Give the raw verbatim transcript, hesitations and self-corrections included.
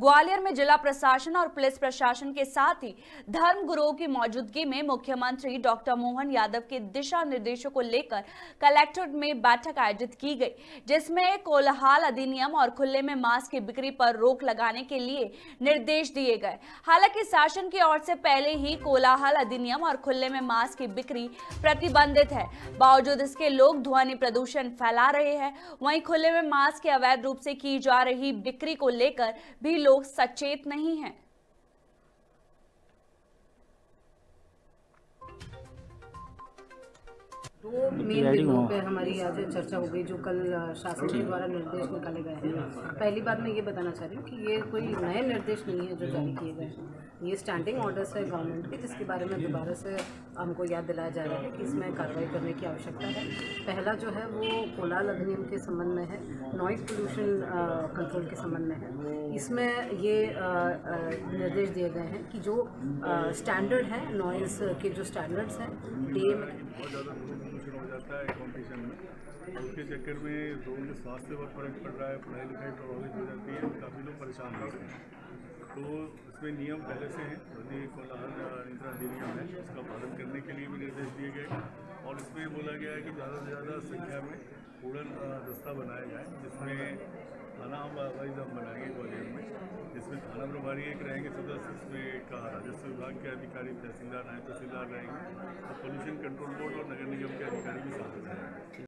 ग्वालियर में जिला प्रशासन और पुलिस प्रशासन के साथ ही धर्म गुरुओं की मौजूदगी में मुख्यमंत्री डॉक्टर मोहन यादव के दिशा निर्देशों को लेकर कलेक्ट्रेट में बैठक आयोजित की गई, जिसमें कोलाहल अधिनियम और खुले में मास्क की बिक्री पर रोक लगाने के लिए निर्देश दिए गए। हालांकि शासन की ओर से पहले ही कोलाहल अधिनियम और खुले में मास्क की बिक्री प्रतिबंधित है, बावजूद इसके लोग ध्वनि प्रदूषण फैला रहे हैं। वहीं खुले में मास्क की अवैध रूप से की जा रही बिक्री को लेकर भी लोग सचेत नहीं हैं। दो मेन बिंदुओं पे हमारी आज चर्चा हो गई, जो कल शासन के द्वारा निर्देश निकाले गए हैं। पहली बात मैं ये बताना चाह रही हूँ कि ये कोई नए निर्देश नहीं है जो जारी किए गए हैं, ये स्टैंडिंग ऑर्डर्स है गवर्नमेंट के, जिसके बारे में दोबारा से हमको याद दिलाया जा रहा है कि इसमें कार्रवाई करने की आवश्यकता है। पहला जो है वो कोलाहल अधिनियम के संबंध में है, नॉइज़ पोल्यूशन कंट्रोल के संबंध में है। इसमें ये निर्देश दिए गए हैं कि जो स्टैंडर्ड है, नॉइज़ के जो स्टैंडर्ड्स हैं डे में हो जाता है कॉम्पिटिशन में, उसके चक्कर में लोगों के स्वास्थ्य पर फर्क पड़ रहा है, पढ़ाई लिखाई प्रभावित हो जाती है, काफ़ी लोग परेशान हो रहे हैं। तो इसमें नियम पहले से हैं, यदि कोलाहल अधिनियम है उसका पालन करने के लिए भी निर्देश दिए गए और इसमें बोला गया है कि ज़्यादा से ज़्यादा संख्या में उड़न दस्ता बनाया जाए, जिसमें थाना हम वाइज हम बनाएंगे ग्वालियर में, जिसमें थाना प्रभारी एक रहेंगे सदस्य, इसमें एक राजस्व विभाग के अधिकारी, तहसीलदार नायब तहसीलदार रहेंगे और पोल्यूशन कंट्रोल बोर्ड और नगर निगम के अधिकारी भी साथ रहेंगे।